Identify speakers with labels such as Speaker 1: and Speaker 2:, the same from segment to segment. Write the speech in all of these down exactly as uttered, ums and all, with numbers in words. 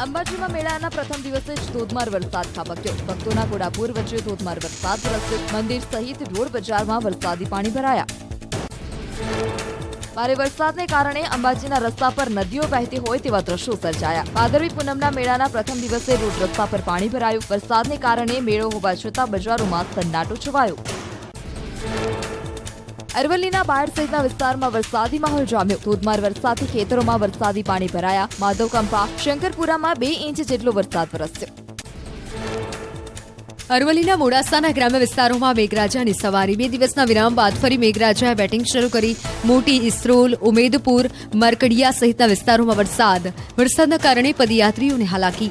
Speaker 1: અંબાજીમાં મેળાના પ્રથમ દિવસે જ ધોધમાર વરસાદ ખાબક્યો. ભક્તોના ઘોડાપુર વચ્ચે ધોધમાર વરસાદ વરસ્યો. મંદિર સહિત રોડ બજારમાં વરસાદી પાણી ભરાયા. ભારે વરસાદને કારણે અંબાજીના રસ્તા પર નદીઓ વહેતી હોય તેવા દ્રશ્યો સર્જાયા. ભાદરવી પૂનમના મેળાના પ્રથમ દિવસે રોડ રસ્તા પર પાણી ભરાયું. વરસાદને કારણે મેળો હોવા છતાં બજારોમાં સન્નાટો છવાયો. અરવલ્લીના બાયડ સહિતના વિસ્તારમાં વરસાદી માહોલ જામ્યો. ધોધમાર વરસાદથી ખેતરોમાં વરસાદી પાણી ભરાયા. માધવકંપા શંકરપુરામાં બે ઇંચ જેટલો વરસાદ વરસ્યો.
Speaker 2: અરવલ્લીના મોડાસાના ગ્રામ્ય વિસ્તારોમાં મેઘરાજાની સવારી. બે દિવસના વિરામ બાદ ફરી મેઘરાજાએ બેટિંગ શરૂ કરી. મોટી ઇસરોલ, ઉમેદપુર, મરકડિયા સહિતના વિસ્તારોમાં વરસાદ. વરસાદના કારણે પદયાત્રીઓને હાલાકી.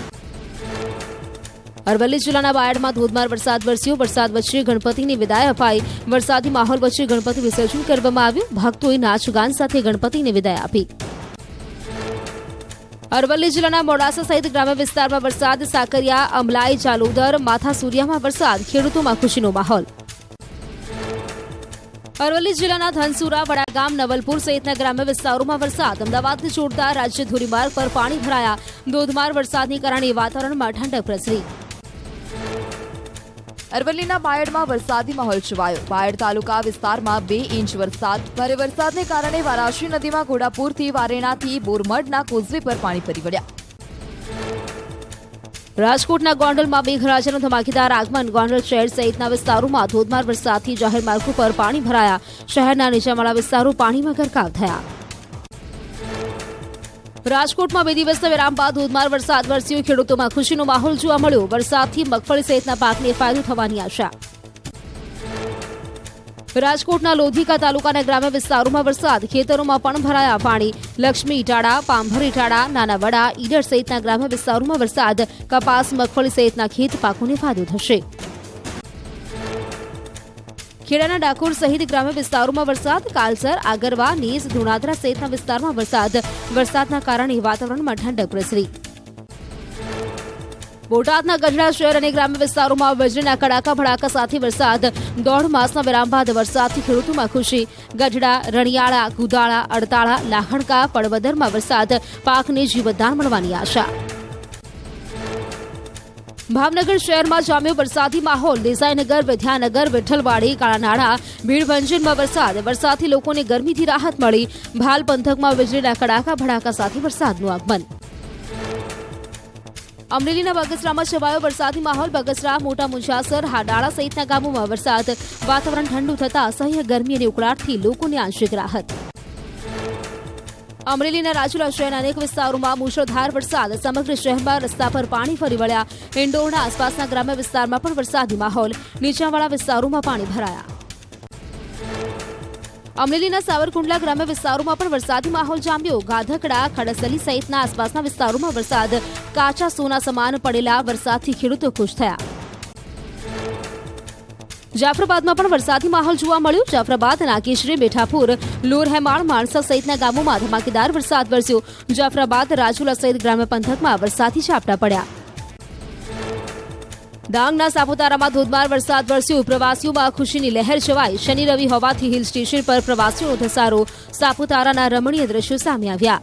Speaker 2: અરવલ્લી જિલ્લાના બાયડમાં ધોધમાર વરસાદ વરસ્યો. વરસાદ વચ્ચે ગણપતિની વિદાય અપાઈ. વરસાદી માહોલ વચ્ચે ગણપતિ વિસર્જન કરવામાં આવ્યું. ભક્તોએ નાચગાન સાથે ગણપતિને વિદાય આપી. અરવલ્લી જિલ્લાના મોડાસા સહિત ગ્રામ્ય વિસ્તારમાં વરસાદ. સાકરિયા, અમલાઈ, જાલોદર, માથાસુરિયામાં વરસાદ. ખેડૂતોમાં ખુશીનો માહોલ. અરવલ્લી જિલ્લાના ધનસુરા, વડાગામ, નવલપુર સહિતના ગ્રામ્ય વિસ્તારોમાં વરસાદ. અમદાવાદને જોડતા રાજ્ય ધોરીમાર્ગ પર પાણી ભરાયા. ધોધમાર વરસાદને કારણે વાતાવરણમાં ઠંડક પ્રસરી.
Speaker 1: અરવલ્લીના બાયડમાં વરસાદી માહોલ છવાયો. બાયડ તાલુકા વિસ્તારમાં બે ઇંચ વરસાદ. ભારે વરસાદને કારણે વારાશી નદીમાં ઘોડાપુરથી વારેણાથી બોરમડના કોઝવે પર પાણી ફરી વળ્યા.
Speaker 2: રાજકોટના ગોંડલમાં મેઘરાજાનું ધમાકેદાર આગમન. ગોંડલ શહેર સહિતના વિસ્તારોમાં ધોધમાર વરસાદથી જાહેર માર્ગો પર પાણી ભરાયા. શહેરના નીચાણવાળા વિસ્તારો પાણીમાં ગરકાવ થયા. રાજકોટમાં બે દિવસના વિરામ બાદ ધોધમાર વરસાદ વરસ્યો. ખેડૂતોમાં ખુશીનો માહોલ જોવા મળ્યો. વરસાદથી મગફળી સહિતના પાકને ફાયદો થવાની આશા. રાજકોટના લોધિકા તાલુકાના ગ્રામ્ય વિસ્તારોમાં વરસાદ. ખેતરોમાં પણ ભરાયા પાણી. લક્ષ્મી ઇટાળા, પાંભર ઇટાળા, નાના વડા, ઈડર સહિતના ગ્રામ્ય વિસ્તારોમાં વરસાદ. કપાસ, મગફળી સહિતના ખેત પાકોને ફાયદો થશે. ખેડાના ડાકોર સહિત ગ્રામ્ય વિસ્તારોમાં વરસાદ. કાલસર, આગરવા, નીસ, ધુણાદરા સહિતના વિસ્તારમાં વરસાદ. વરસાદના કારણે વાતાવરણમાં ઠંડક પ્રસરી. બોટાદના ગઢડા શહેર અને ગ્રામ્ય વિસ્તારોમાં વીજળીના કડાકા ભડાકા સાથે વરસાદ. દોઢ માસના વિરામ બાદ વરસાદથી ખેડૂતોમાં ખુશી. ગઢડા, રણિયાળા, ગુદાળા, અડતાળા, લાખણકા, પડવદરમાં વરસાદ. પાકને જીવતદાન મળવાની આશા. ભાવનગર શહેરમાં જામ્યો વરસાદી માહોલ. દેસાઈનગર, વિદ્યાનગર, વિઠ્ઠલવાડી, કાળાનાળા, ભીડભંજનમાં વરસાદ. વરસાદથી લોકોને ગરમીથી રાહત મળી. ભાલ પંથકમાં વીજળીના કડાકા ભડાકા સાથે વરસાદનું આગમન. અમરેલીના બગસરામાં છવાયો વરસાદી માહોલ. બગસરા, મોટા મુંજાસર, હાડાળા સહિતના ગામોમાં વરસાદ. વાતાવરણ ઠંડુ થતાં અસહ્ય ગરમી અને ઉકળાટથી લોકોને આંશિક રાહત. અમરેલીના રાજુલા શહેરના અનેક વિસ્તારોમાં મુશળધાર વરસાદ. સમગ્ર શહેરમાં રસ્તા પર પાણી ફરી વળ્યા. ઇન્ડોરના આસપાસના ગ્રામ્ય વિસ્તારમાં પણ વરસાદી માહોલ. નીચાણવાળા વિસ્તારોમાં પાણી ભરાયા. અમરેલીના સાવરકુંડલા ગ્રામ્ય વિસ્તારોમાં પણ વરસાદી માહોલ જામ્યો. ગાધકડા, ખડસલી સહિતના આસપાસના વિસ્તારોમાં વરસાદ. કાચા સોના સમાન પડેલા વરસાદથી ખેડૂતો ખુશ થયા. જાફરાબાદમાં પણ વરસાદી માહોલ જોવા મળ્યો. જાફરાબાદ, નાગેશ્રી, બેઠાપુર, લોરહેમાળ, માણસા સહિતના ગામોમાં ધમાકેદાર વરસાદ વરસ્યો. જાફરાબાદ, રાજુલા સહિત ગ્રામ્ય પંથકમાં વરસાદી ઝાપટા પડ્યા. ડાંગના સાપુતારામાં ધોધમાર વરસાદ વરસ્યો. પ્રવાસીઓમાં ખુશીની લહેર છવાઈ. શનિ રવિ હોવાથી હિલ સ્ટેશન પર પ્રવાસીઓનો ધસારો. સાપુતારાના રમણીય દ્રશ્યો સામે આવ્યા.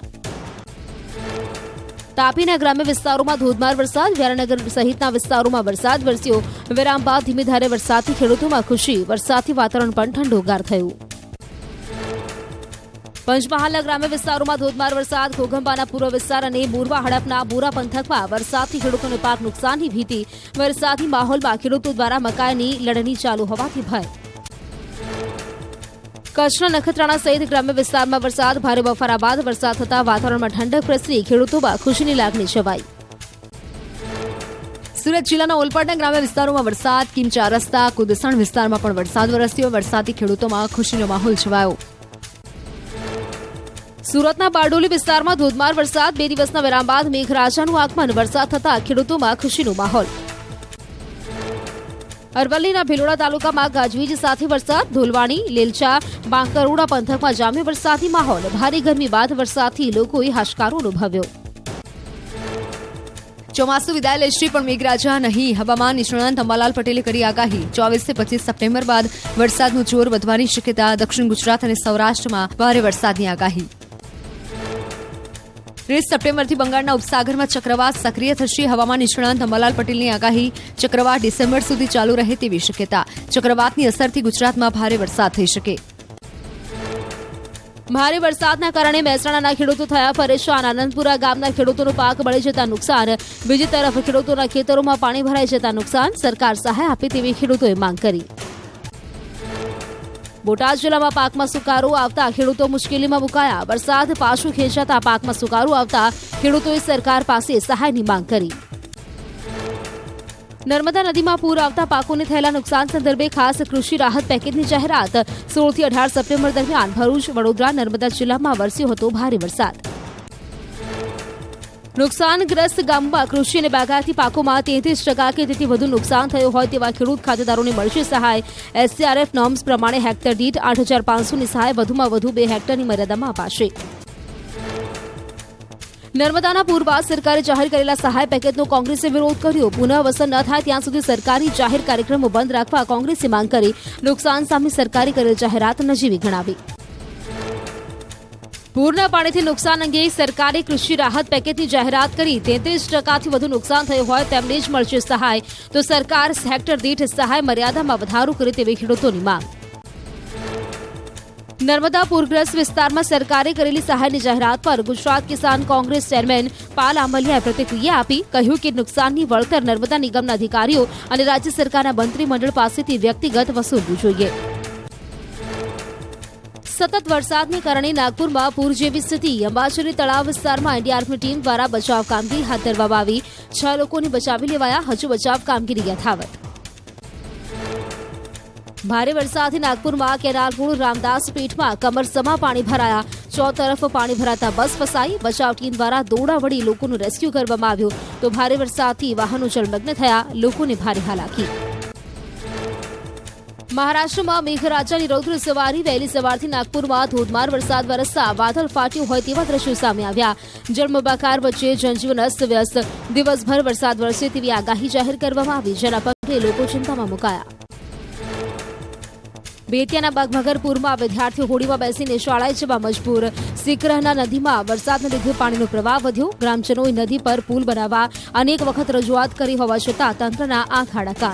Speaker 2: તાપીના ગ્રામ્ય વિસ્તારોમાં ધોધમાર વરસાદ. વ્યારાનગર સહિતના વિસ્તારોમાં વરસાદ વરસ્યો. વિરામ બાદ ધીમે ધારે વરસાદથી ખેડૂતોમાં ખુશી. વરસાદથી વાતાવરણ પણ ઠંડોગાર થયું. પંચમહાલના ગ્રામ્ય વિસ્તારોમાં ધોધમાર વરસાદ. ઘોઘંબાના પૂર્વ વિસ્તાર અને મોરવા હડપના બોરા પંથકમાં વરસાદથી ખેડૂતોને પાક નુકસાનની ભીતિ. વરસાદી માહોલમાં ખેડૂતો દ્વારા મકાઈની લણણી ચાલુ હોવાથી ભય. કચ્છના નખત્રાણા સહિત ગ્રામ્ય વિસ્તારમાં વરસાદ. ભારે બફારા બાદ વરસાદ થતાં વાતાવરણમાં ઠંડક પ્રસરી. ખેડૂતોમાં ખુશીની લાગણી છવાઈ. સુરત જિલ્લાના ઓલપાડના ગ્રામ્ય વિસ્તારોમાં વરસાદ. કિમ ચાર રસ્તા, કુદસણ વિસ્તારમાં પણ વરસાદ વરસ્યો. વરસાદથી ખેડૂતોમાં ખુશીનો માહોલ છવાયો. સુરતના બારડોલી વિસ્તારમાં ધોધમાર વરસાદ. બે દિવસના વિરામ બાદ મેઘરાજાનું આગમન. વરસાદ થતાં ખેડૂતોમાં ખુશીનો માહોલ. અરવલ્લીના ભિલોડા તાલુકામાં ગાજવીજ સાથે વરસાદ. ધોલવાણી, લેલચા, બાંકરોડા પંથકમાં જામ્યો વરસાદી માહોલ. ભારે ગરમી બાદ વરસાદથી લોકોએ હાશકારો અનુભવ્યો. ચોમાસું વિદાય લેશે પણ મેઘરાજા નહીં. હવામાન નિષ્ણાત અંબાલાલ પટેલે કરી આગાહી. ચોવીસ થી પચીસ સપ્ટેમ્બર બાદ વરસાદનું જોર વધવાની શક્યતા. દક્ષિણ ગુજરાત અને સૌરાષ્ટ્રમાં ભારે વરસાદની આગાહી.
Speaker 3: ત્રીસ સપ્ટેમ્બરથી બંગાળના ઉપસાગરમાં ચક્રવાત સક્રિય થશે. હવામાન નિષ્ણાંત અંબાલાલ પટેલની આગાહી. ચક્રવાત ડિસેમ્બર સુધી ચાલુ રહે તેવી શક્યતા. ચક્રવાતની અસરથી ગુજરાતમાં ભારે વરસાદ થઈ શકે.
Speaker 2: ભારે વરસાદના કારણે મહેસાણાના ખેડૂતો થયા પરેશાન. આનંદપુરા ગામના ખેડૂતોનો પાક બળી જતા નુકસાન. બીજી તરફ ખેડૂતોના ખેતરોમાં પાણી ભરાઈ જતા નુકસાન. સરકાર સહાય આપે તેવી ખેડૂતોએ માંગ કરી. બોટાદ જિલ્લામાં પાકમાં સુકારો આવતા ખેડૂતો મુશ્કેલીમાં મુકાયા. વરસાદ પાછું ખેંચાતા પાકમાં સુકારો આવતા ખેડૂતોએ સરકાર પાસે સહાયની માંગ કરી. નર્મદા નદીમાં પૂર આવતા પાકોને થયેલા નુકસાન સંદર્ભે ખાસ કૃષિ રાહત પેકેજની જાહેરાત. સોળ થી અઢાર સપ્ટેમ્બર દરમિયાન ભરૂચ, વડોદરા, નર્મદા જિલ્લામાં વરસ્યો હતો ભારે વરસાદ. નુકસાનગ્રસ્ત ગામમાં કૃષિ અને બાગાયતી પાકોમાં તેત્રીસ ટકા કે તેથી વધુ નુકસાન થયું હોય તેવા ખેડૂત ખાતેદારોને મળશે સહાય. એસડીઆરએફ નોર્મ્સ પ્રમાણે હેક્ટર દીઠ આઠ હજાર પાંચસોની સહાય વધુમાં વધુ બે હેક્ટરની મર્યાદામાં અપાશે. નર્મદાના પૂર બાદ સરકારે જાહેર કરેલા સહાય પેકેજનો કોંગ્રેસે વિરોધ કર્યો. પુનઃવસન ન થાય ત્યાં સુધી સરકારી જાહેર કાર્યક્રમો બંધ રાખવા કોંગ્રેસે માંગ કરી. નુકસાન સામે સરકારે કરેલ જાહેરાત નજીવી ગણાવી. પૂરના પાણીથી નુકસાન અંગે સરકારે કૃષિ રાહત પેકેજની જાહેરાત કરી. તેત્રીસ ટકાથી વધુ નુકસાન થયું હોય તેમને જ મળશે સહાય. તો સરકાર હેક્ટર દીઠ સહાય મર્યાદામાં વધારો કરે તેવી ખેડૂતોની માંગ. નર્મદા પૂરગ્રસ્ત વિસ્તારમાં સરકારે કરેલી સહાયની જાહેરાત પર ગુજરાત કિસાન કોંગ્રેસ ચેરમેન પાલ આંબલિયાએ પ્રતિક્રિયા આપી. કહ્યું કે નુકસાનની વળતર નર્મદા નિગમના અધિકારીઓ અને રાજ્ય સરકારના મંત્રીમંડળ પાસેથી વ્યક્તિગત વસૂલવું જોઈએ. સતત વરસાદને કારણે નાગપુરમાં પૂર જેવી સ્થિતિ. અંબાચરી તળાવ વિસ્તારમાં એનડીઆરએફની ટીમ દ્વારા બચાવ કામગીરી હાથ ધરવામાં આવી. છ લોકોને બચાવી લેવાયા. હજુ બચાવ કામગીરી યથાવત. ભારે વરસાદથી નાગપુરમાં કેનાલ પુલ રામદાસ પીઠમાં કમરસમાં પાણી ભરાયા. ચો તરફ પાણી ભરાતા બસ ફસાઈ. બચાવ ટીમ દ્વારા દોડા વળી લોકોનું રેસ્ક્યુ કરવામાં આવ્યું. તો ભારે વરસાદથી વાહનો જળમગ્ન થયા. લોકોને ભારે હાલાકી. મહારાષ્ટ્રમાં મેઘરાજાની રૌદ્ર સવારી. વહેલી સવારથી નાગપુરમાં ધોધમાર વરસાદ વરસતા વાદળ ફાટ્યું હોય તેવા દ્રશ્યો સામે આવ્યા. જળબંબાકાર વચ્ચે જનજીવન અસ્તવ્યસ્ત. દિવસભર વરસાદ વરસે તેવી આગાહી જાહેર કરવામાં આવી. જેના પગલે લોકો ચિંતામાં મુકાયા. બેતિયાના બાગમગરપુરમાં વિદ્યાર્થીઓ હોડીમાં બેસીને શાળાએ જવા મજબૂર. સિકરહના નદીમાં વરસાદના લીધે પાણીનો પ્રવાહ વધ્યો. ગ્રામજનોએ નદી પર પુલ બનાવવા અનેક વખત રજૂઆત કરી હોવા છતાં તંત્રના આંખ આડા કાન.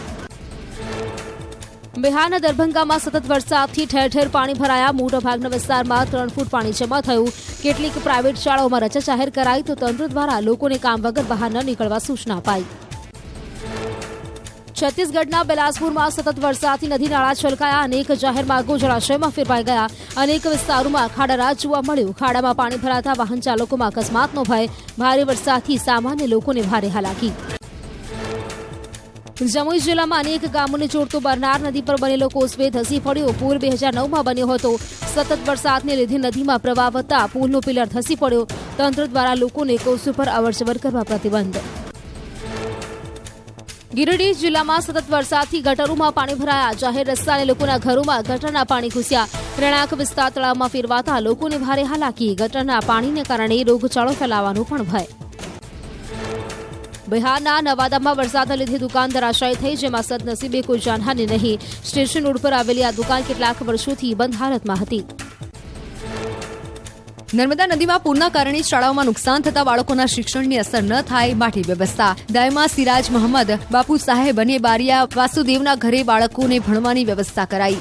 Speaker 2: બિહારના દરભંગામાં સતત વરસાદથી ઠેર ઠેર પાણી ભરાયા. મોટાભાગના વિસ્તારમાં ત્રણ ફૂટ પાણી જમા થયું. કેટલીક પ્રાઇવેટ શાળાઓમાં રજા જાહેર કરાઈ. તો તંત્ર દ્વારા લોકોને કામ વગર બહાર ન નીકળવા સૂચના અપાઈ. છત્તીસગઢના બિલાસપુરમાં સતત વરસાદથી નદી નાળા છલકાયા. અનેક જાહેર માર્ગો જળાશયમાં ફેરવાઈ ગયા. અનેક વિસ્તારોમાં ખાડારાજ જોવા મળ્યું. ખાડામાં પાણી ભરાતા વાહન ચાલકોમાં અકસ્માતનો ભય. ભારે વરસાદથી સામાન્ય લોકોને ભારે હાલાકી. જમુઈ જિલ્લામાં અનેક ગામોને જોડતો બરનાર નદી પર બનેલો કોસવે ધસી પડ્યો. પૂર બે હજાર નવમાં બન્યો હતો. સતત વરસાદને લીધે નદીમાં પ્રવાહ વધતા પુલનો પિલર ધસી પડ્યો. તંત્ર દ્વારા લોકોને કોસવે પર અવરજવર કરવા પ્રતિબંધ. ગિરિડીહ જિલ્લામાં સતત વરસાદથી ગટરોમાં પાણી ભરાયા. જાહેર રસ્તા અને લોકોના ઘરોમાં ગટરના પાણી ઘૂસ્યા. રહેણાંક વિસ્તાર તળાવમાં ફેરવાતા લોકોને ભારે હાલાકી. ગટરના પાણીને કારણે રોગચાળો ફેલાવાનો પણ ભય. બિહારના નવાદામાં વરસાદના લીધે દુકાન ધરાશાયી થઈ. જેમાં સદનસીબે કોઈ જાનહાનિ નહીં. સ્ટેશન રોડ પર આવેલી આ દુકાન કેટલાક વર્ષોથી બંધ હાલતમાં હતી.
Speaker 3: નર્મદા નદીમાં પૂરના કારણે શાળાઓમાં નુકસાન થતા બાળકોના શિક્ષણની અસર ન થાય માટે વ્યવસ્થા. દાયમાં સિરાજ મોહમ્મદ, બાપુ સાહેબ અને બારિયા વાસુદેવના ઘરે બાળકોને ભણવાની વ્યવસ્થા કરાઈ.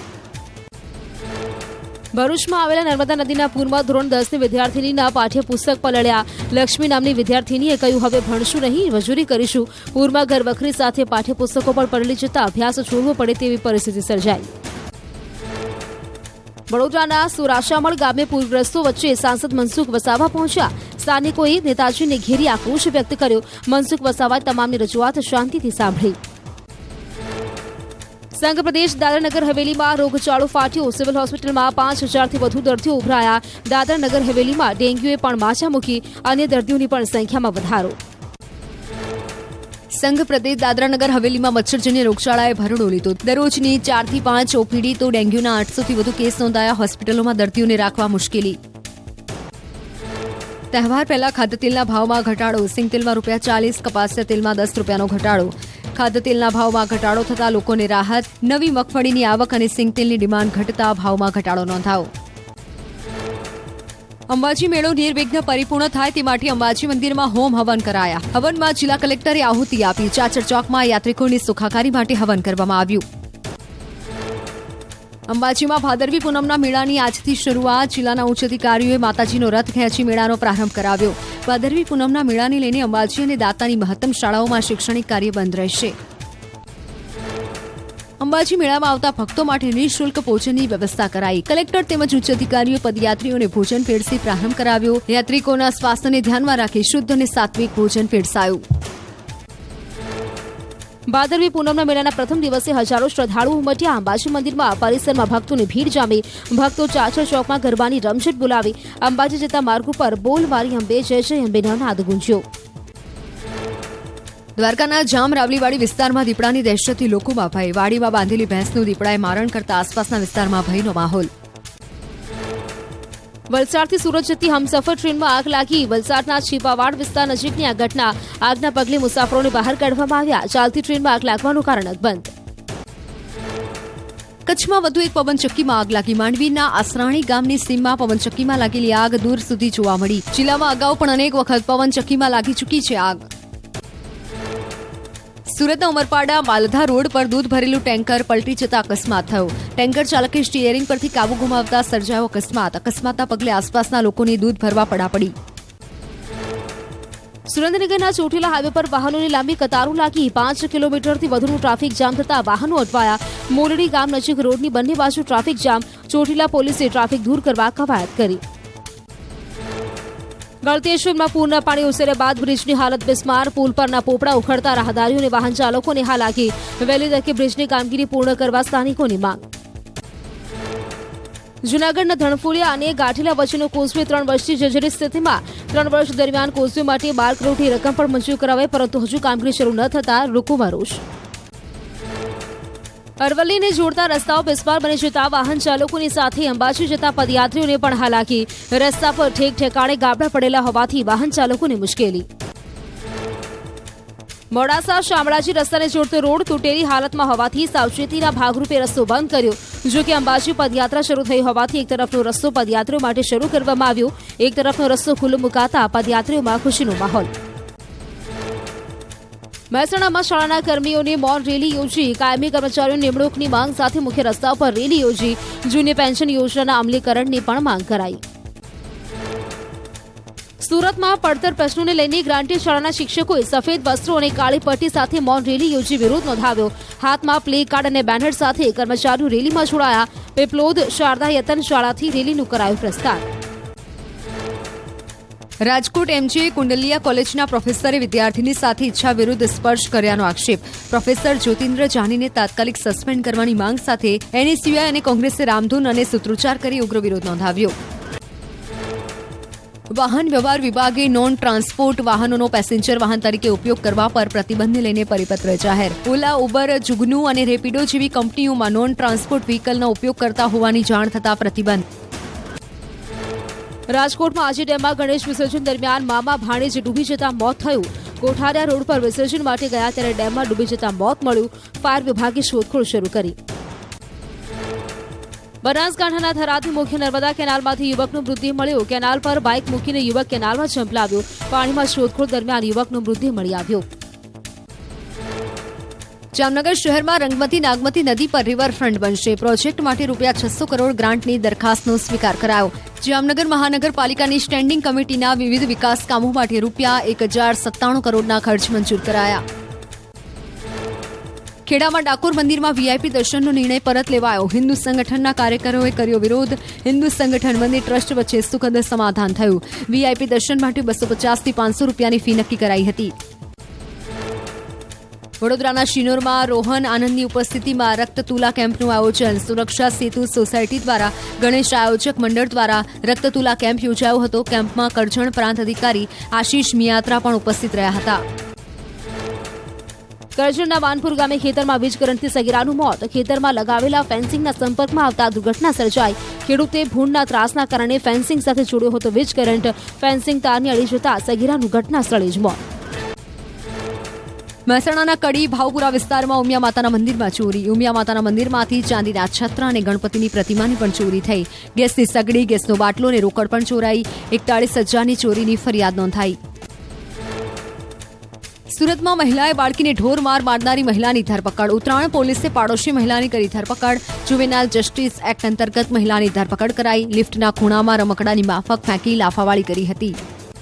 Speaker 2: ભરૂચમાં આવેલા નર્મદા નદીના પૂરમાં ધોરણ દસની વિદ્યાર્થીનીના પાઠ્યપુસ્તક પલળ્યા. લક્ષ્મી નામની વિદ્યાર્થીનીએ કહ્યું, હવે ભણશું નહીં, મજૂરી કરીશું. પૂરમાં ઘર વખરી સાથે પાઠ્યપુસ્તકો પણ પલળી જતા અભ્યાસ છોડવો પડે તેવી પરિસ્થિતિ સર્જાઈ. વડોદરાના સુરાશામળ ગામે પૂરગ્રસ્તો વચ્ચે સાંસદ મનસુખ વસાવા પહોંચ્યા. સ્થાનિકોએ નેતાજીને ઘેરી આક્રોશ વ્યક્ત કર્યો. મનસુખ વસાવાએ તમામની રજૂઆત શાંતિથી સાંભળી. સંઘ પ્રદેશ દાદરાનગર હવેલીમાં રોગચાળો ફાટ્યો. સિવિલ હોસ્પિટલમાં પાંચ હજારથી વધુ દર્દીઓ ઉભરાયા. દાદરાનગર હવેલીમાં ડેન્ગ્યુએ પણ માછા મૂકી. અન્ય દર્દીઓની પણ સંખ્યામાં વધારો.
Speaker 3: સંઘ પ્રદેશ દાદરાનગર હવેલીમાં મચ્છરજન્ય રોગચાળાએ ભરડો લીધો. દરરોજની ચારથી પાંચ ઓપીડી તો ડેન્ગ્યુના આઠસોથી વધુ કેસ નોંધાયા. હોસ્પિટલોમાં દર્દીઓને રાખવા મુશ્કેલી. તહેવાર પહેલા ખાદ્યતેલના ભાવમાં ઘટાડો. સિંગતેલમાં રૂપિયા ચાલીસ, કપાસિયા તેલમાં દસ રૂપિયાનો ઘટાડો. ખાદ્યતેલના ભાવમાં ઘટાડો થતા લોકોને રાહત. નવી મગફળીની આવક અને સિંગતેલની ડિમાન્ડ ઘટતા ભાવમાં ઘટાડો નોંધાયો. અંબાજી મેળો નિર્વિઘ્ન પરિપૂર્ણ થાય તે માટે અંબાજી મંદિરમાં હોમ હવન કરાયા. હવનમાં જિલ્લા કલેક્ટરે આહુતિ આપી. ચાચર ચોકમાં યાત્રિકોની સુખાકારી માટે હવન કરવામાં આવ્યું. અંબાજીમાં ભાદરવી પૂનમના મેળાની આજથી શરૂઆત. જિલ્લાના ઉચ્ચ અધિકારીઓએ માતાજીનો રથ ખેંચી મેળાનો પ્રારંભ કરાવ્યો. ભાદરવી પૂનમના મેળાને લઈને અંબાજી અને દાતાની મહત્તમ શાળાઓમાં શૈક્ષણિક કાર્ય બંધ રહેશે. અંબાજી મેળામાં આવતા ભક્તો માટે નિઃશુલ્ક ભોજનની વ્યવસ્થા કરાઈ. કલેક્ટર તેમજ ઉચ્ચ અધિકારીઓ પદયાત્રીઓને ભોજન પીરસી પ્રારંભ કરાવ્યો. યાત્રિકોના સ્વાસ્થ્યને ધ્યાનમાં રાખી શુદ્ધ અને સાત્વિક ભોજન પીરસાયું.
Speaker 2: ભાદરવી પૂનમના મેળાના પ્રથમ દિવસે હજારો શ્રદ્ધાળુઓ ઉમટ્યા. અંબાજી મંદિરમાં પરિસરમાં ભક્તોની ભીડ જામી. ભક્તો ચાચર ચોકમાં ગરબાની રમઝટ બોલાવી. અંબાજી જતા માર્ગ ઉપર બોલ મારી અંબે જય જય અંબેનો નાદ ગુંજ્યો.
Speaker 3: દ્વારકાના જામ રાવલીવાડી વિસ્તારમાં દીપડાની દહેશતથી લોકોમાં ભય. વાડીમાં બાંધેલી ભેંસનું દીપડાએ મારણ કરતા આસપાસના વિસ્તારમાં ભયનો માહોલ.
Speaker 2: વલસાડથી સુરત જતી હમસફર ટ્રેનમાં આગ લાગી. વલસાડના છીપાવાડ વિસ્તાર નજીકની આ ઘટના. આગના પગલે મુસાફરોને બહાર કાઢવામાં આવ્યા. ચાલતી ટ્રેનમાં આગ લાગવાનું કારણ અકબંધ.
Speaker 3: કચ્છમાં વધુ એક પવનચક્કીમાં આગ લાગી. માંડવીના આસરાણી ગામની સીમમાં પવનચક્કીમાં લાગેલી આગ દૂર સુધી જોવા મળી. જિલ્લામાં અગાઉ પણ અનેક વખત પવનચક્કીમાં લાગી ચૂકી છે આગ. સુરતના ઉમરપાડા માલધા રોડ પર દૂધ ભરેલું ટેન્કર પલટી જતા અકસ્માત થયો. ટેન્કર ચાલકે સ્ટીયરિંગ પરથી કાબુ ગુમાવતા સર્જાયો અકસ્માત. અકસ્માતના પગલે આસપાસના લોકોને દૂધ ભરવા પડાપડી.
Speaker 2: સુરેન્દ્રનગરના ચોટીલા હાઈવે પર વાહનોની લાંબી કતારો લાગી. પાંચ કિલોમીટરથી વધુનું ટ્રાફિક જામ થતા વાહનો અટવાયા. મોરડી ગામ નજીક રોડની બંને બાજુ ટ્રાફિક જામ. ચોટીલા પોલીસે ટ્રાફિક દૂર કરવા કવાયત કરી. ગળતેશ્વરમાં પૂરના પાણી ઓસર્યા બાદ બ્રિજની હાલત બિસ્માર. પુલ પરના પોપડા ઉખડતા રાહદારીઓ અને વાહન ચાલકોને હાલાકી. વહેલી તકે બ્રિજની કામગીરી પૂર્ણ કરવા સ્થાનિકોની માંગ. જૂનાગઢના ધણફોડિયા અને ગાંઠીલા વચ્ચેનો કોઝવે ત્રણ વર્ષથી જર્જરિત સ્થિતિમાં. ત્રણ વર્ષ દરમિયાન કોઝવે માટે બાર કરોડની રકમ પણ મંજૂર કરાવાઈ, પરંતુ હજુ કામગીરી શરૂ ન થતા લોકોમાં રોષ. અરવલ્લીને જોડતા રસ્તાઓ બિસ્માર બની જતા વાહન ચાલકોની સાથે અંબાજી જતા પદયાત્રીઓને પણ હાલાકી. રસ્તા પર ઠેક ઠેકાણે ગાબડા પડેલા હોવાથી વાહન ચાલકોને મુશ્કેલી. મોડાસા શામળાજી રસ્તાને જોડતો રોડ તૂટેલી હાલતમાં હોવાથી સાવચેતીના ભાગરૂપે રસ્તો બંધ કર્યો. જો કે અંબાજી પદયાત્રા શરૂ થઈ હોવાથી એક તરફનો રસ્તો પદયાત્રીઓ માટે શરૂ કરવામાં આવ્યો. એક તરફનો રસ્તો ખુલ્લો મુકાતા પદયાત્રીઓમાં ખુશીનો માહોલ. મહેસાણામાં શાળાના કર્મીઓને મૌન રેલી યોજી. કાયમી કર્મચારીઓની નિમણૂકની માંગ સાથે મુખ્ય રસ્તા પર રેલી યોજી. જૂની પેન્શન યોજનાના અમલીકરણની પણ માંગ કરાઈ. સુરતમાં પડતર પ્રશ્નોને લઈને ગ્રાન્ટેડ શાળાના શિક્ષકોએ સફેદ વસ્ત્રો અને કાળી પટ્ટી સાથે મૌન રેલી યોજી વિરોધ નોંધાવ્યો. હાથમાં પ્લે કાર્ડ અને બેનર સાથે કર્મચારીઓ રેલીમાં જોડાયા. પેપલોદ શારદા યતન શાળાથી રેલીનું કરાયું પ્રસ્થાન.
Speaker 3: રાજકોટ એમજે કુંડલિયા કોલેજના પ્રોફેસરે વિદ્યાર્થીની સાથે ઈચ્છા વિરુદ્ધ સ્પર્શ કર્યાનો આક્ષેપ. પ્રોફેસર જ્યોતિન્દ્ર જાનીને તાત્કાલિક સસ્પેન્ડ કરવાની માંગ સાથે એનએસયુઆઈ અને કોંગ્રેસે રામધૂન અને સૂત્રોચ્ચાર કરી ઉગ્ર વિરોધ નોંધાવ્યો. વાહન વ્યવહાર વિભાગે નોન ટ્રાન્સપોર્ટ વાહનોનો પેસેન્જર વાહન તરીકે ઉપયોગ કરવા પર પ્રતિબંધને લઈને પરિપત્ર જાહેર. ઓલા, ઉબર, જુગનુ અને રેપિડો જેવી કંપનીઓમાં નોન ટ્રાન્સપોર્ટ વ્હીકલનો ઉપયોગ કરતા હોવાની જાણ થતા પ્રતિબંધ.
Speaker 2: રાજકોટમાં આજી ડેમમાં ગણેશ વિસર્જન દરમિયાન મામા ભાણેજ ડૂબી જતા મોત થયું. કોઠારિયા રોડ પર વિસર્જન માટે ગયા ત્યારે ડેમમાં ડૂબી જતા મોત મળ્યું. ફાયર વિભાગે શોધખોળ શરૂ કરી. બનાસકાંઠાના થરાદની મુખ્ય નર્મદા કેનાલમાંથી યુવકનો મૃતદેહ મળ્યો. કેનાલ પર બાઇક મૂકીને યુવક કેનાલમાં ઝંપલાવ્યો. પાણીમાં શોધખોળ દરમિયાન યુવકનો મૃતદેહ મળી આવ્યો.
Speaker 3: જામનગર શહેરમાં રંગમતી નાગમતી નદી પર રિવરફ્રન્ટ બનશે. પ્રોજેક્ટ માટે રૂપિયા છસો કરોડ ગ્રાન્ટની દરખાસ્તનો સ્વીકાર કરાયો. જામનગર મહાનગરપાલિકાની સ્ટેન્ડિંગ કમિટીના વિવિધ વિકાસ કામો માટે રૂપિયા એક હજાર સત્તાણું કરોડના ખર્ચ મંજૂર કરાયા. ખેડામાં ડાકોર મંદિરમાં વીઆઈપી દર્શનનો નિર્ણય પરત લેવાયો. હિન્દુ સંગઠનના કાર્યકરોએ કર્યો વિરોધ. હિન્દુ સંગઠન મંદિર ટ્રસ્ટ વચ્ચે સુખદ સમાધાન થયું. વીઆઈપી દર્શન માટે બસો પચાસથી પાંચસો રૂપિયાની ફી નક્કી કરાઈ હતી. વડોદરાના શિનોરમાં રોહન આનંદની ઉપસ્થિતિમાં રક્તતુલા કેમ્પનું આયોજન. સુરક્ષા સેતુ સોસાયટી દ્વારા ગણેશ આયોજક મંડળ દ્વારા રક્તતુલા કેમ્પ યોજાયો હતો. કેમ્પમાં કરજણ પ્રાંત અધિકારી આશીષ મિયાત્રા પણ ઉપસ્થિત રહ્યા હતા.
Speaker 2: કરજણના વાનપુર ગામે ખેતરમાં વીજ કરંટથી સગીરાનું મોત. ખેતરમાં લગાવેલા ફેન્સિંગના સંપર્કમાં આવતા દુર્ઘટના સર્જાઈ. ખેડૂતે ભૂંડના ત્રાસના કારણે ફેન્સિંગ સાથે જોડ્યો હતો વીજ કરંટ. ફેન્સિંગ તારને અડી જતા સગીરાનું ઘટના સ્થળે જ મોત.
Speaker 3: મહેસાણાના કડી ભાવપુરા વિસ્તારમાં ઉમિયા માતાના મંદિરમાં ચોરી. ઉમિયા માતાના મંદિરમાંથી ચાંદીના છત્ર અને ગણપતિની પ્રતિમાની પણ ચોરી થઈ. ગેસની સગડી, ગેસનો બાટલો અને રોકડ પણ ચોરાઈ. એકતાળીસ હજારની ચોરીની ફરિયાદ નોંધાઈ. સુરતમાં મહિલાએ બાળકીને ઢોર માર મારનારી મહિલાની ધરપકડ. ઉત્તરાયણ પોલીસે પાડોશી મહિલાની કરી ધરપકડ. જુવેનાઇલ જસ્ટિસ એક્ટ અંતર્ગત મહિલાની ધરપકડ કરાઈ. લિફ્ટના ખૂણામાં રમકડાની માફક ફેંકી લાફાવાળી કરી હતી.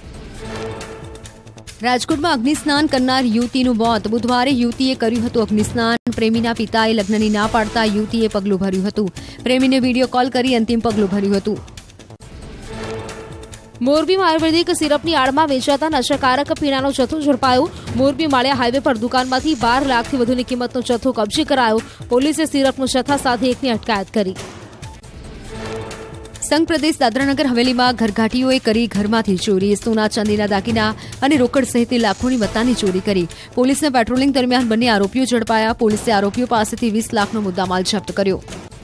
Speaker 3: રાજકોટમાં અગ્નિસ્નાન કરનાર યુવતીનું મોત. બુધવારે યુવતીએ કર્યું હતું અગ્નિસ્નાન. પ્રેમીના પિતાએ લગ્નની ના પાડતા યુવતીએ પગલું ભર્યું હતું. પ્રેમીને વિડીયો કોલ કરી અંતિમ પગલું ભર્યું હતું.
Speaker 2: મોરબીમાં આયુર્વેદિક સિરપની આડમાં વેચાતા નશાકારક પીણાનો જથ્થો ઝડપાયો. મોરબી માળિયા હાઈવે પર દુકાનમાંથી બાર લાખથી વધુની કિંમતનો જથ્થો કબજે કરાયો. પોલીસે સિરપનો જથ્થા સાથે એકની અટકાયત કરી.
Speaker 3: સંઘ પ્રદેશ દાદરાનગર હવેલીમાં ઘરઘાટીઓએ કરી ઘરમાંથી ચોરી. સોના, ચાંદીના દાગીના અને રોકડ સહિત લાખોની મત્તાની ચોરી કરી. પોલીસને પેટ્રોલિંગ દરમિયાન બંને આરોપીઓ ઝડપાયા. પોલીસે આરોપીઓ પાસેથી વીસ લાખનો મુદ્દામાલ જપ્ત કર્યો.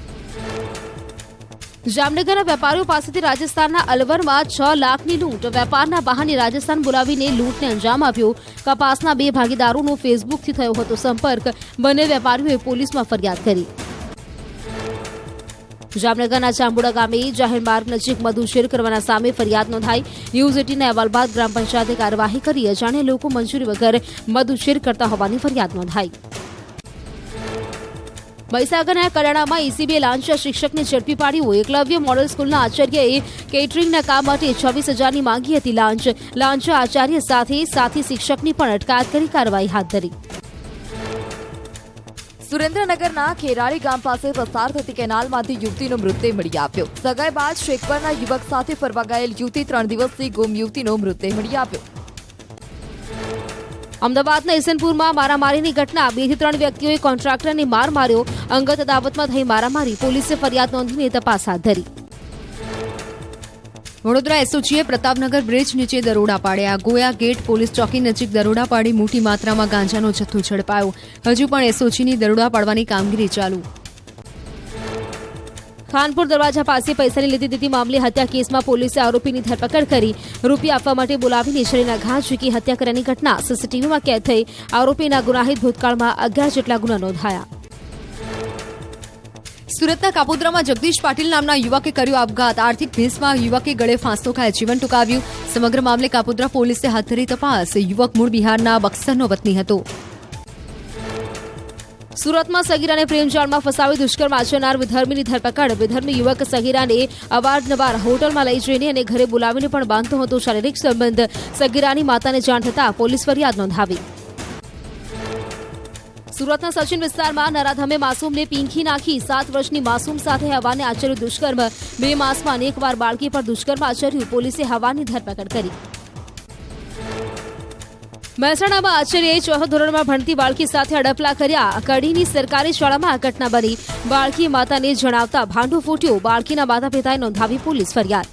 Speaker 2: જામનગરના વેપારીઓ પાસેથી રાજસ્થાનના અલવરમાં છ લાખની લૂંટ. વેપારના બહાને રાજસ્થાન બોલાવીને લૂંટને અંજામ આપ્યો. કપાસના બે ભાગીદારોનો ફેસબુકથી થયો હતો સંપર્ક. બંને વેપારીઓએ પોલીસમાં ફરિયાદ કરી. જામનગરના ચાંબુડા ગામે જાહેર માર્ગ નજીક મધુશેર કરવાના સામે ફરિયાદ નોંધાઈ. ન્યૂઝ એટીનના અહેવાલ બાદ ગ્રામ પંચાયતે કાર્યવાહી કરી અજાણ્યા લોકો મંજૂરી વગર મધુશેર કરતા હોવાની ફરિયાદ નોંધાઈ. મહીસાગરના કડાણામાં એસીબીએ લાંચા શિક્ષકને ઝડપી પાડ્યું. એકલવ્ય મોડલ સ્કૂલના આચાર્યએ કેટરિંગના કામ માટે છવ્વીસ હજારની માંગી હતી લાંચ. લાંચા આચાર્ય સાથે સાથી શિક્ષકની પણ અટકાયત કરી કાર્યવાહી હાથ ધરી.
Speaker 1: સુરેન્દ્રનગરના ખેરાળી ગામ પાસે પસાર થતી કેનાલમાંથી યુવતીનો મૃતદેહ મળી આવ્યો. સગાઈ બાદ શેખપરના યુવક સાથે ફરવા ગયેલ યુવતી ત્રણ દિવસથી ગુમ યુવતીનો મૃતદેહ મળી આવ્યો.
Speaker 2: અમદાવાદના ઇસનપુરમાં મારામારીની ઘટના. બે થી ત્રણ વ્યક્તિઓએ કોન્ટ્રાક્ટરને માર માર્યો. અંગત અદાવતમાં થઈ મારામારી. પોલીસે ફરિયાદ નોંધીને તપાસ હાથ ધરી.
Speaker 3: વડોદરા એસઓજીએ પ્રતાપનગર બ્રિજ નીચે દરોડા પાડ્યા. ગોયા ગેટ પોલીસ ચોકી નજીક દરોડા પાડી મોટી માત્રામાં ગાંજાનો જથ્થો ઝડપાયો. હજુ પણ એસઓજીની દરોડા પાડવાની કામગીરી ચાલુ.
Speaker 2: ખાનપુર દરવાજા પાસે પૈસાની લેતી દેતી મામલે હત્યા કેસમાં પોલીસે આરોપીની ધરપકડ કરી. રૂપિયા આપવા માટે બોલાવીને શરીરના ઘા ઝીકી હત્યા કર્યાની ઘટના સીસીટીવીમાં કેદ થઈ. આરોપીના ગુનાહિત ભૂતકાળમાં અગિયાર જેટલા ગુના નોંધાયા.
Speaker 3: સુરતના કાપોદ્રામાં જગદીશ પાટીલ નામના યુવકે કર્યો આપઘાત. આર્થિક ભેંસમાં યુવકે ગળે ફાંસો ખાઈ જીવન ટૂંકાવ્યું. સમગ્ર મામલે કાપોદ્રા પોલીસે હાથ ધરી તપાસ. યુવક મૂળ બિહારના બક્સરનો વતની હતો.
Speaker 2: સુરતમાં સગીરાને પ્રેમજાળમાં ફસાવી દુષ્કર્મ આચરનાર વિધર્મીની ધરપકડ. વિધર્મી યુવક સગીરાને અવારનવાર હોટલમાં લઈ જઈને અને ઘરે બોલાવીને પણ બાંધતો હતો શારીરિક સંબંધ. સગીરાની માતાને જાણ થતાં પોલીસ ફરિયાદ નોંધાવી. સુરતના સચિન વિસ્તારમાં નરાધમે માસૂમને પીંખી નાખી. સાત વર્ષની માસૂમ સાથે હવાને આચર્યું દુષ્કર્મ. બે માસમાં અનેકવાર બાળકી પર દુષ્કર્મ આચર્યું. પોલીસે હવાની ધરપકડ કરી. મહેસાણામાં આચાર્યએ ચોથા ધોરણમાં ભણતી બાળકી સાથે અડપલા કર્યા. કડીની સરકારી શાળામાં આ ઘટના બની. બાળકીએ માતાને જણાવતા ભાંડો ફૂટ્યો. બાળકીના માતા પિતાએ નોંધાવી પોલીસ ફરિયાદ.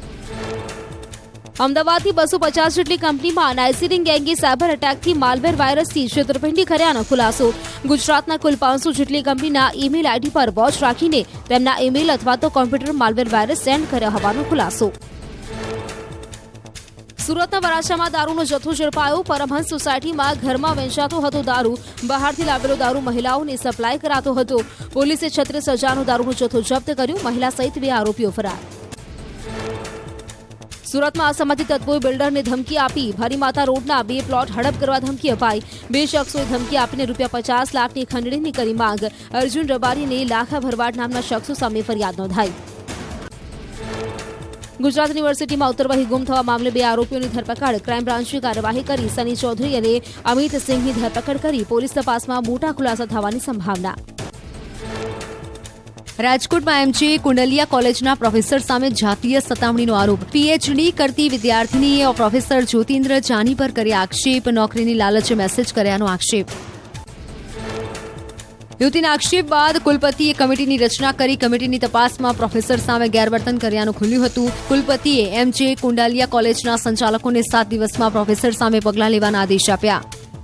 Speaker 2: અમદાવાદથી બસો પચાસ જેટલી કંપનીમાં નાઇસીરિંગ ગેંગે સાયબર એટેકથી માલવેર વાયરસથી છેતરપિંડી કર્યાનો ખુલાસો. ગુજરાતના કુલ પાંચસો જેટલી કંપનીના ઈમેલ આઈડી પર વોચ રાખીને તેમના ઈમેલ અથવા તો કોમ્પ્યુટર માલવેર વાયરસ સેન્ડ કર્યા હોવાનો ખુલાસો. સુરતના વરાછામાં દારૂનો જથ્થો ઝડપાયો. પરમહંસ સોસાયટીમાં ઘરમાં વેચાતો હતો દારૂ. બહારથી લાવેલો દારૂ મહિલાઓને સપ્લાય કરાતો હતો. પોલીસે છત્રીસ હજારનો દારૂનો જથ્થો જપ્ત કર્યો. મહિલા સહિત બે આરોપીઓ ફરાર. સુરતમાં અસામાજિક તત્વોએ બિલ્ડરને ધમકી આપી. ભરીમાતા રોડના બે પ્લોટ હડપ કરવા ધમકી અપાઈ. બે શખ્સોએ ધમકી આપીને રૂપિયા પચાસ લાખની ખંડણીની કરી માંગ. અર્જુન રબારીને લાખા ભરવાડ નામના શખ્સો સામે ફરિયાદ નોંધાઈ. ગુજરાત યુનિવર્સિટીમાં ઉત્તરવહી ગુમ થવા મામલે બે આરોપીઓની ધરપકડ. ક્રાઇમ બ્રાન્ચે કાર્યવાહી કરી. સની ચૌધરી અને અમિત સિંહની ધરપકડ કરી. પોલીસ તપાસમાં મોટા ખુલાસા થવાની સંભાવના.
Speaker 3: રાજકોટમાં એમજે કુંડલિયા કોલેજના પ્રોફેસર સામે જાતીય સતામણીનો આરોપ. પીએચડી કરતી વિદ્યાર્થીનીએ પ્રોફેસર જ્યોતિન્દ્ર જાની પર કર્યા આક્ષેપ. નોકરીની લાલચે મેસેજ કર્યાનો આક્ષેપ. યુવતીના આક્ષેપ બાદ કુલપતિએ કમિટીની રચના કરી. કમિટીની તપાસમાં પ્રોફેસર સામે ગેરવર્તન કર્યાનું ખુલ્યું હતું. કુલપતિએ એમજે કુંડાલિયા કોલેજના સંચાલકોને સાત દિવસમાં પ્રોફેસર સામે પગલાં લેવાના આદેશ આપ્યા.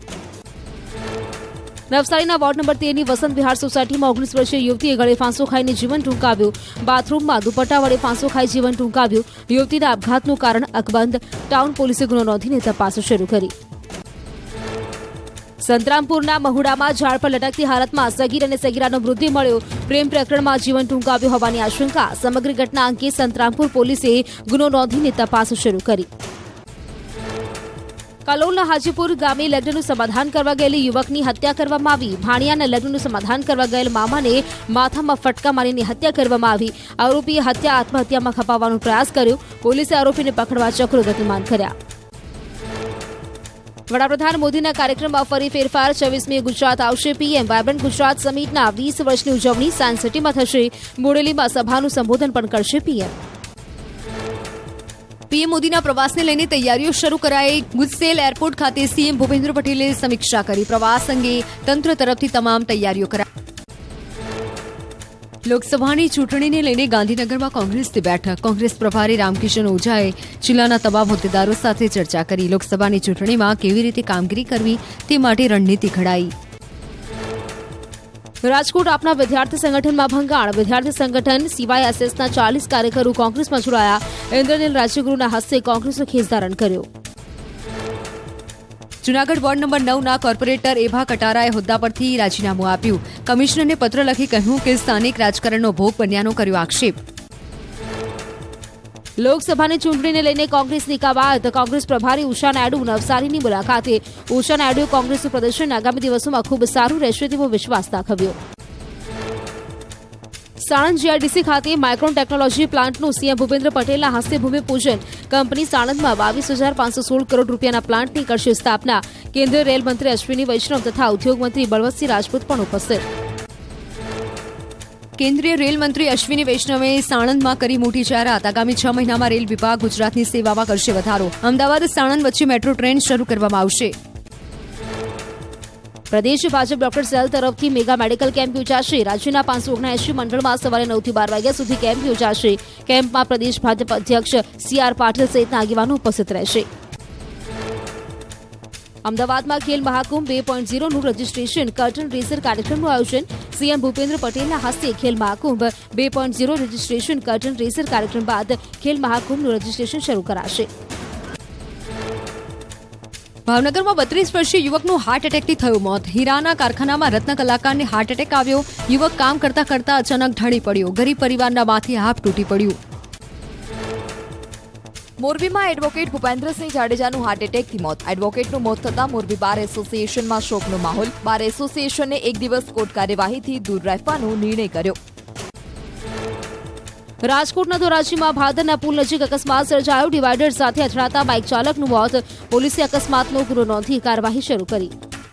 Speaker 3: નવસારીના વોર્ડ નંબર તેરની વસંત વિહાર સોસાયટીમાં ઓગણીસ વર્ષીય યુવતીએ ગળે ફાંસો ખાઈને જીવન ટૂંકાવ્યું. બાથરૂમમાં દુપટ્ટા વડે ફાંસો ખાઈ જીવન ટૂંકાવ્યું. યુવતીના આપઘાતનું કારણ અકબંધ. ટાઉન પોલીસે ગુનો નોંધીને તપાસ શરૂ કરી.
Speaker 2: સંતરામપુરના મહુડામાં ઝાડ પર લટકતી હાલતમાં સગીર અને સગીરાનો મૃતદેહ મળ્યો. પ્રેમ પ્રકરણમાં જીવન ટૂંકાવ્યું હોવાની આશંકા. સમગ્ર ઘટના અંગે સંતરામપુર પોલીસે ગુનો નોંધીને તપાસ શરૂ કરી. કલોલના હાજીપુર ગામે લગ્નનું સમાધાન કરવા ગયેલી યુવકની હત્યા કરવામાં આવી. ભાણિયાના લગ્નનું સમાધાન કરવા ગયેલ મામાને માથામાં ફટકા મારીને હત્યા કરવામાં આવી. આરોપીએ હત્યા આત્મહત્યામાં ખપાવવાનો પ્રયાસ કર્યો. પોલીસે આરોપીને પકડવા ચક્રો ગતિમાન કર્યા. વડાપ્રધાન મોદીના કાર્યક્રમમાં ફરી ફેરફાર. છવ્વીસમી ગુજરાત આવશે પીએમ. વાયબ્રન્ટ ગુજરાત સમિટના વીસ વર્ષની ઉજવણી સાયન્સ સિટીમાં થશે. બોડેલીમાં સભાનું સંબોધન પણ કરશે પીએમ.
Speaker 3: પીએમ મોદીના પ્રવાસને લઈને તૈયારીઓ શરૂ કરાઈ. ગુજસેલ એરપોર્ટ ખાતે સીએમ ભૂપેન્દ્ર પટેલે સમીક્ષા કરી. પ્રવાસ અંગે તંત્ર તરફથી તમામ તૈયારીઓ કરાઈ. લોકસભાની ચૂંટણીને લઈને ગાંધીનગરમાં કોંગ્રેસની બેઠક. કોંગ્રેસ પ્રભારી રામકિશન ઓઝાએ જિલ્લાના તમામ હોદ્દેદારો સાથે ચર્ચા કરી. લોકસભાની ચૂંટણીમાં કેવી રીતે કામગીરી કરવી તે માટે રણનીતિ ઘડાઈ.
Speaker 2: રાજકોટ આપના વિદ્યાર્થી સંગઠનમાં ભંગાણ. વિદ્યાર્થી સંગઠન સીવાયએસએસના ચાલીસ કાર્યકરો કોંગ્રેસમાં જોડાયા. ઇન્દ્રનીલ રાજ્યગુરુના હસ્તે કોંગ્રેસનો ખેસધારણ કર્યો.
Speaker 3: જૂનાગઢ વોર્ડ નંબર નવના કોર્પોરેટર એભા કટારાએ હોદ્દા પરથી રાજીનામું આપ્યું. કમિશનરને પત્ર લખી કહ્યું કે સ્થાનિક રાજકારણનો ભોગ બન્યાનો કર્યો આક્ષેપ.
Speaker 2: લોકસભાની ચૂંટણીને લઈને કોંગ્રેસની કવાયત. કોંગ્રેસ પ્રભારી ઉષા નાયડુ નવસારીની મુલાકાતે. ઉષા નાયડુએ કોંગ્રેસનું પ્રદર્શન આગામી દિવસોમાં ખૂબ સારું રહેશે તેવો વિશ્વાસ દાખવ્યો. સાણંદ જીઆઈડીસી ખાતે માઇક્રોન ટેકનોલોજી પ્લાન્ટનું સીએમ ભૂપેન્દ્ર પટેલના હસ્તે ભૂમિપૂજન. કંપની સાણંદમાં બાવીસ હજાર પાંચસો સોળ કરોડ રૂપિયાના પ્લાન્ટની કરશે સ્થાપના. કેન્દ્રીય રેલ મંત્રી અશ્વિની વૈષ્ણવ તથા ઉદ્યોગ મંત્રી બળવંતસિંહ રાજપૂત પણ ઉપસ્થિત.
Speaker 3: કેન્દ્રીય રેલ મંત્રી અશ્વિની વૈષ્ણવે સાણંદમાં કરી મોટી જાહેરાત. આગામી છ મહિનામાં રેલ વિભાગ ગુજરાતની સેવામાં કરશે વધારો. અમદાવાદ સાણંદ વચ્ચે મેટ્રો ટ્રેન શરૂ કરવામાં આવશે. પ્રદેશ ભાજપ ડોક્ટર સેલ તરફથી મેગા મેડિકલ કેમ્પ યોજાશે. રાજ્યના પાંચસો ઓગણએંશી મંડળમાં સવારે નવથી બાર વાગ્યા સુધી કેમ્પ યોજાશે. કેમ્પમાં પ્રદેશ ભાજપ અધ્યક્ષ સી આર પાટીલ સહિતના આગેવાનો ઉપસ્થિત રહેશે. અમદાવાદમાં ખેલ મહાકુંભ બે પોઈન્ટ ઝીરોનું રજીસ્ટ્રેશન. કર્ટન રેસર કાર્યક્રમનું આયોજન. સીએમ ભૂપેન્દ્ર પટેલના હસ્તે ખેલ મહાકુંભ બે point zero registration curtain raiser કાર્યક્રમ બાદ ખેલ મહાકુંભનું રજીસ્ટ્રેશન શરૂ કરાશે. ભાવનગરમાં બત્રીસ વર્ષીય યુવકનું હાર્ટ એટેકથી થયું મોત. હીરાના કારખાનામાં રત્ન કલાકારને હાર્ટ એટેક આવ્યો. યુવક કામ કરતા કરતા અચાનક ઢળી પડ્યો. ગરીબ પરિવારના માથે હાફ તૂટી પડ્યું.
Speaker 1: મોરબીમાં એડવોકેટ ભૂપેન્દ્રસિંહ જાડેજાનું હાર્ટ એટેકથી મોત. એડવોકેટનું મોત થતાં મોરબી બાર એસોસિએશનમાં શોકનો માહોલ. બાર એસોસિએશને એક દિવસ કોર્ટ કાર્યવાહીથી દૂર રહેવાનો નિર્ણય કર્યો.
Speaker 2: રાજકોટના ધોરાજીમાં ભાદરના પુલ નજીક અકસ્માત સર્જાયો. ડિવાઈડર સાથે અથડાતા બાઇક ચાલકનું મોત. પોલીસે અકસ્માતનો ગુનો નોંધી કાર્યવાહી શરૂ કરી.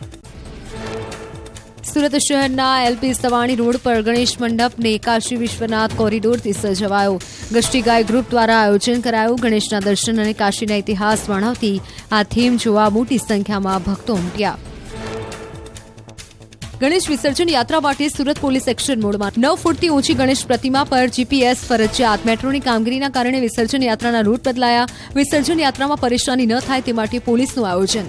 Speaker 3: સુરત શહેરના એલપી સવાણી રોડ પર ગણેશ મંડપને કાશી વિશ્વનાથ કોરિડોરથી સજાવાયો. ગશ્તી ગાય ગ્રુપ દ્વારા આયોજન કરાયું. ગણેશના દર્શન અને કાશીના ઇતિહાસ વર્ણવતી આ થીમ જોવા મોટી સંખ્યામાં ભક્તો ઉમટ્યા. ગણેશ વિસર્જન યાત્રા માટે સુરત પોલીસ એક્શન મોડમાં. નવ ફૂટથી ઊંચી ગણેશ પ્રતિમા પર જીપીએસ ફરજિયાત. મેટ્રોની કામગીરીના કારણે વિસર્જન યાત્રાના રૂટ બદલાયા. વિસર્જન યાત્રામાં પરેશાની ન થાય તે માટે પોલીસનું આયોજન.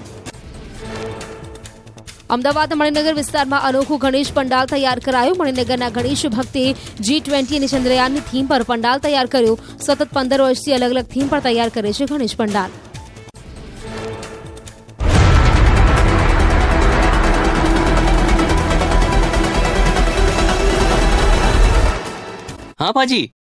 Speaker 2: અમદાવાદ મણિનગર વિસ્તારમાં અનોખું ગણેશ પંડાલ તૈયાર કરાયું. મણિનગરના ગણેશ ભક્તે જી ટ્વેન્ટી અને ચંદ્રયાનની થીમ પર પંડાલ તૈયાર કર્યું. સતત પંદર વર્ષથી અલગ અલગ થીમ પર તૈયાર કરે છે ગણેશ પંડાલ.
Speaker 4: हाँ पाजी,